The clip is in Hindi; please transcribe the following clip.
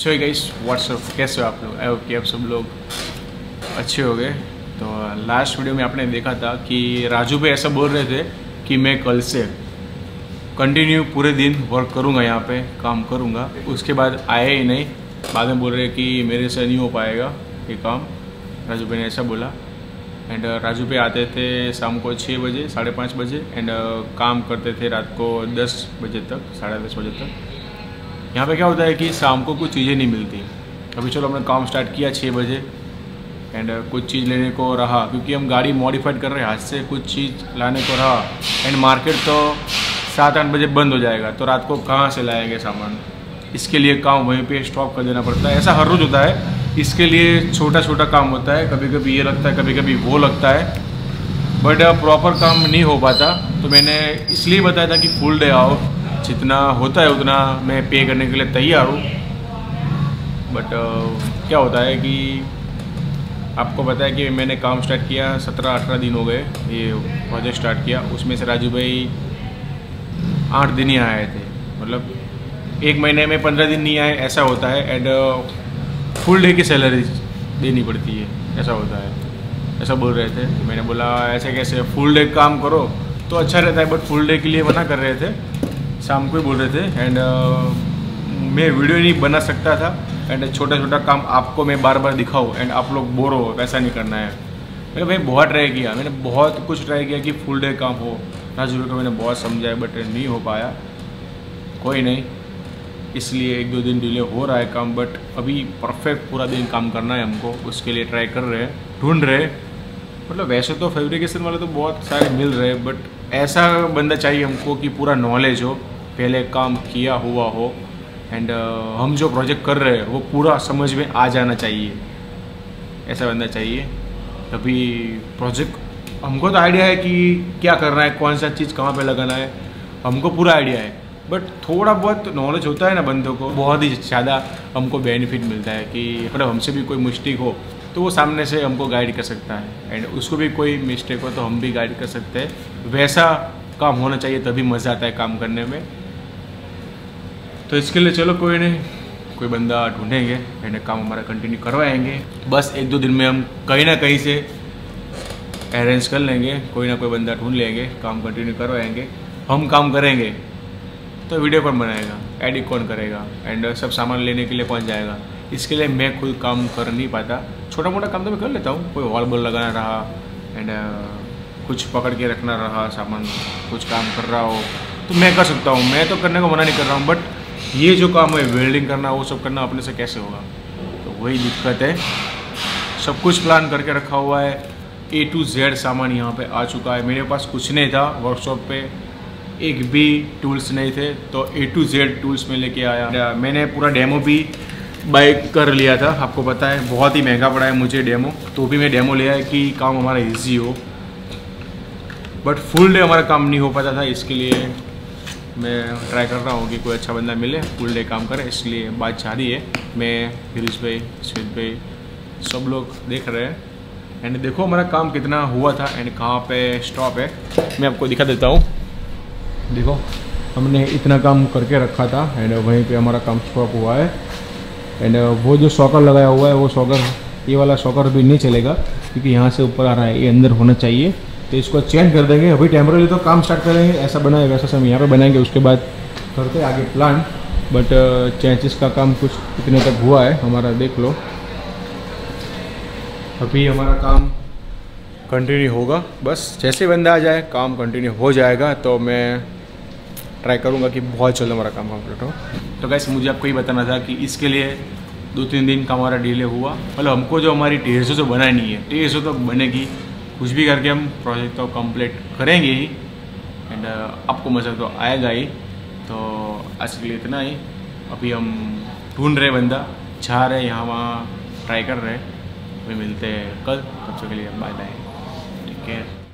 सो गाइस व्हाट्सअप, कैसे हो आप लोग? आई होप कि आप सब लोग अच्छे हो गए। तो लास्ट वीडियो में आपने देखा था कि राजू भाई ऐसा बोल रहे थे कि मैं कल से कंटिन्यू पूरे दिन वर्क करूँगा, यहाँ पे काम करूँगा। उसके बाद आए ही नहीं, बाद में बोल रहे कि मेरे से नहीं हो पाएगा ये काम। राजू भाई ने ऐसा बोला। एंड राजू भाई आते थे शाम को 6 बजे 5:30 बजे एंड काम करते थे रात को 10 बजे तक, 10:30 बजे तक। यहाँ पे क्या होता है कि शाम को कुछ चीज़ें नहीं मिलती। अभी चलो हमने काम स्टार्ट किया 6 बजे एंड कुछ चीज़ लेने को रहा, क्योंकि हम गाड़ी मॉडिफाइड कर रहे हैं, हाथ से कुछ चीज़ लाने को रहा। एंड मार्केट तो 7-8 बजे बंद हो जाएगा, तो रात को कहाँ से लाएंगे सामान? इसके लिए काम वहीं पे स्टॉप कर देना पड़ता है। ऐसा हर रोज़ होता है। इसके लिए छोटा छोटा काम होता है, कभी कभी ये लगता है, कभी कभी वो लगता है, बट प्रॉपर काम नहीं हो पाता। तो मैंने इसलिए बताया था कि फुल डे आओ, जितना होता है उतना मैं पे करने के लिए तैयार हूँ। बट क्या होता है कि आपको पता है कि मैंने काम स्टार्ट किया 17-18 दिन हो गए, ये प्रोजेक्ट स्टार्ट किया। उसमें से राजू भाई 8 दिन ही आए थे, मतलब 1 महीने में 15 दिन नहीं आए, ऐसा होता है। एंड फुल डे की सैलरी देनी पड़ती है, ऐसा होता है, ऐसा बोल रहे थे। तो मैंने बोला ऐसे कैसे, फुल डे काम करो तो अच्छा रहता है, बट फुल डे के लिए मना कर रहे थे, शाम को ही बोल रहे थे। एंड मैं वीडियो नहीं बना सकता था एंड छोटा छोटा काम आपको मैं बार बार दिखाऊँ एंड आप लोग बोर हो, वैसा नहीं करना है। मैंने भाई बहुत ट्राई किया, मैंने बहुत कुछ ट्राई किया कि फुल डे काम हो। राजू को मैंने बहुत समझाया बट नहीं हो पाया। कोई नहीं, इसलिए 1-2 दिन डिले हो रहा है काम, बट अभी परफेक्ट पूरा दिन काम करना है हमको। उसके लिए ट्राई कर रहे हैं, ढूंढ रहे। मतलब वैसे तो फैब्रिकेशन वाले तो बहुत सारे मिल रहे हैं, बट ऐसा बंदा चाहिए हमको कि पूरा नॉलेज हो, पहले काम किया हुआ हो एंड हम जो प्रोजेक्ट कर रहे हैं वो पूरा समझ में आ जाना चाहिए। ऐसा बंदा चाहिए तभी प्रोजेक्ट। हमको तो आइडिया है कि क्या करना है, कौन सा चीज़ कहाँ पे लगाना है, हमको पूरा आइडिया है, बट थोड़ा बहुत नॉलेज होता है ना बंदों को, बहुत ही ज़्यादा हमको बेनिफिट मिलता है कि मतलब हमसे भी कोई मिस्टेक हो तो वो सामने से हमको गाइड कर सकता है एंड उसको भी कोई मिस्टेक हो तो हम भी गाइड कर सकते हैं। वैसा काम होना चाहिए, तभी मज़ा आता है काम करने में। तो इसके लिए चलो कोई नहीं, कोई बंदा ढूंढेंगे एंड काम हमारा कंटिन्यू करवाएंगे। बस 1-2 दिन में हम कहीं ना कहीं से अरेंज कर लेंगे, कोई ना कोई बंदा ढूंढ लेंगे, काम कंटिन्यू करवाएंगे। हम काम करेंगे तो वीडियो कौन बनाएगा, एडिट कौन करेगा एंड सब सामान लेने के लिए कौन जाएगा? इसके लिए मैं खुद काम कर नहीं पाता। छोटा मोटा काम तो मैं कर लेता हूँ, कोई वॉल बॉल लगाना रहा एंड कुछ पकड़ के रखना रहा, सामान कुछ काम कर रहा हो तो मैं कर सकता हूँ, मैं तो करने को मना नहीं कर रहा हूँ। बट ये जो काम है वेल्डिंग करना, वो सब करना अपने से कैसे होगा? तो वही दिक्कत है। सब कुछ प्लान करके रखा हुआ है, A to Z सामान यहाँ पे आ चुका है। मेरे पास कुछ नहीं था, वर्कशॉप पे एक भी टूल्स नहीं थे, तो A to Z टूल्स में लेके आया। मैंने पूरा डेमो भी बाय कर लिया था, आपको पता है बहुत ही महंगा पड़ा है मुझे डेमो, तो भी मैं डेमो ले आया कि काम हमारा इजी हो। बट फुल डे हमारा काम नहीं हो पाता था, इसके लिए मैं ट्राई कर रहा हूँ कि कोई अच्छा बंदा मिले फुल डे काम करे। इसलिए बात जारी है, मैं फिरोज भाई, स्मित भाई, सब लोग देख रहे हैं एंड देखो हमारा काम कितना हुआ था एंड कहाँ पे स्टॉप है, मैं आपको दिखा देता हूँ। देखो हमने इतना काम करके रखा था एंड वहीं पे हमारा काम स्टॉप हुआ है। एंड वो जो सॉकर लगाया हुआ है, वो सॉकर, ये वाला सॉकर भी नहीं चलेगा क्योंकि यहाँ से ऊपर आ रहा है, ये अंदर होना चाहिए, तो इसको चेंज कर देंगे। अभी टेम्पररी तो काम स्टार्ट करेंगे, ऐसा बना है वैसा सब यहाँ पे बनाएंगे, उसके बाद करते हैं आगे प्लान। बट चेंजेस का काम कुछ इतने तक हुआ है हमारा, देख लो। अभी हमारा काम कंटिन्यू होगा, बस जैसे बंदा आ जाए काम कंटिन्यू हो जाएगा। तो मैं ट्राई करूँगा कि बहुत जल्द हमारा काम कंप्लीट हो। तो गाइस मुझे आपको ये बताना था कि इसके लिए 2-3 दिन का हमारा डिले हुआ। मतलब हमको जो हमारी 150 तो बनानी है, 150 तो बनेगी, कुछ भी करके हम प्रोजेक्ट तो कंप्लीट करेंगे ही एंड आपको मज़ा तो आएगा ही। तो आज के लिए इतना ही। अभी हम ढूंढ रहे बंदा, जा रहे यहाँ वहाँ ट्राई कर रहे हैं। अभी मिलते हैं कल, तब तक के लिए बाय बाय, टेक केयर।